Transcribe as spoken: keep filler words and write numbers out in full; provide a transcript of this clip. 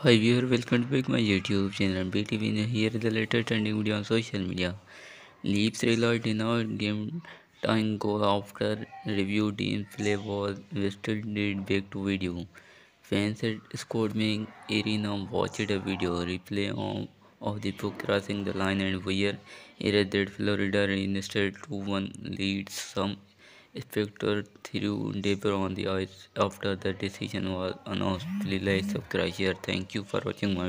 Hi viewer, welcome back to my YouTube channel B T V. Here is the latest trending video on social media. Leaps Rielly denied game time goal after review team play was still did back to video. Fans had scored me Irina watched a video replay of, of the puck crossing the line and where it that Florida instead two one leads. Some spectator threw debris on the ice after the decision was announced. Please like, subscribe, share. Thank you for watching my